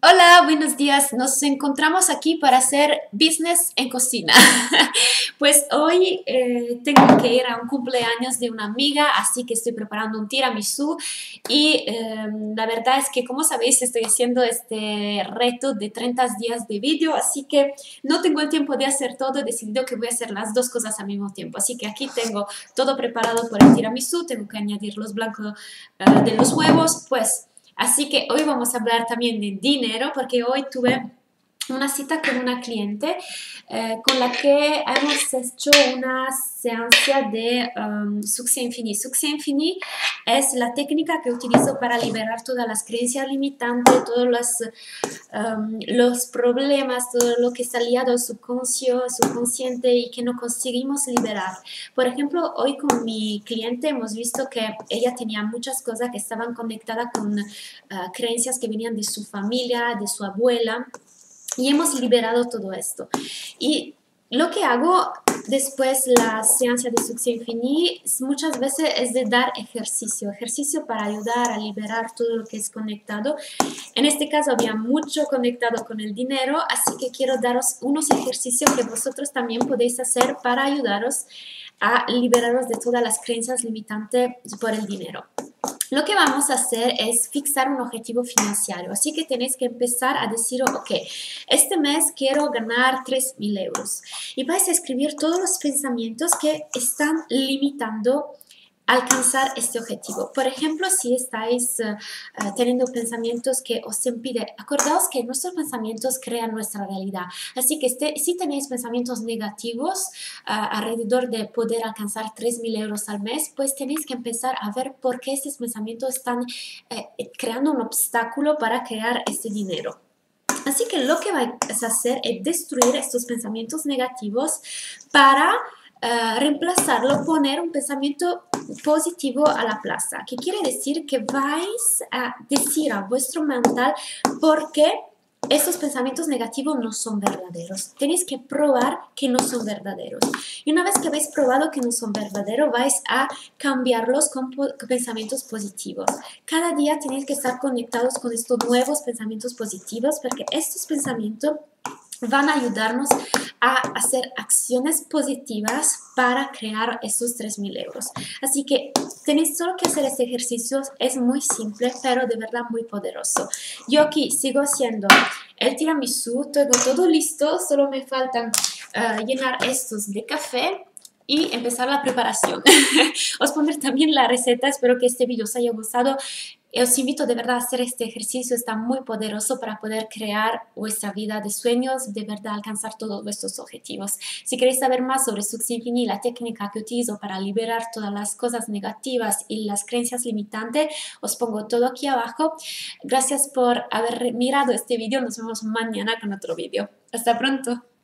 Hola, buenos días. Nos encontramos aquí para hacer business en cocina. Pues hoy tengo que ir a un cumpleaños de una amiga, así que estoy preparando un tiramisú y la verdad es que, como sabéis, estoy haciendo este reto de 30 días de vídeo, así que no tengo el tiempo de hacer todo. He decidido que voy a hacer las dos cosas al mismo tiempo. Así que aquí tengo todo preparado por el tiramisú, tengo que añadir los blancos de los huevos, pues. Así que hoy vamos a hablar también de dinero, porque hoy tuve una cita con una cliente con la que hemos hecho una seancia de Succès Infini. Succès Infini es la técnica que utilizo para liberar todas las creencias limitantes, todos los problemas, todo lo que salía del subconsciente y que no conseguimos liberar. Por ejemplo, hoy con mi cliente hemos visto que ella tenía muchas cosas que estaban conectadas con creencias que venían de su familia, de su abuela, y hemos liberado todo esto. Y lo que hago después la seancia de Succès Infini muchas veces es de dar ejercicio para ayudar a liberar todo lo que es conectado. En este caso había mucho conectado con el dinero, así que quiero daros unos ejercicios que vosotros también podéis hacer para ayudaros a liberaros de todas las creencias limitantes por el dinero. Lo que vamos a hacer es fixar un objetivo financiero, así que tenéis que empezar a decir, ok, este mes quiero ganar 3.000 euros y vais a escribir todos los pensamientos que están limitando alcanzar este objetivo. Por ejemplo, si estáis teniendo pensamientos que os impiden, acordaos que nuestros pensamientos crean nuestra realidad. Así que si tenéis pensamientos negativos alrededor de poder alcanzar 3.000 euros al mes, pues tenéis que empezar a ver por qué estos pensamientos están creando un obstáculo para crear este dinero. Así que lo que vais a hacer es destruir estos pensamientos negativos para reemplazarlo, poner un pensamiento positivo a la plaza, que quiere decir que vais a decir a vuestro mental por qué estos pensamientos negativos no son verdaderos. Tenéis que probar que no son verdaderos. Y una vez que habéis probado que no son verdaderos, vais a cambiarlos con pensamientos positivos. Cada día tenéis que estar conectados con estos nuevos pensamientos positivos, porque estos pensamientos van a ayudarnos a hacer acciones positivas para crear esos 3.000 euros. Así que tenéis solo que hacer este ejercicio, es muy simple, pero de verdad muy poderoso. Yo aquí sigo haciendo el tiramisú, tengo todo listo, solo me faltan llenar estos de café y empezar la preparación. Os pondré también la receta, espero que este vídeo os haya gustado. Os invito de verdad a hacer este ejercicio, está muy poderoso para poder crear vuestra vida de sueños, de verdad alcanzar todos vuestros objetivos. Si queréis saber más sobre Succès Infini, la técnica que utilizo para liberar todas las cosas negativas y las creencias limitantes, os pongo todo aquí abajo. Gracias por haber mirado este vídeo, nos vemos mañana con otro vídeo. Hasta pronto.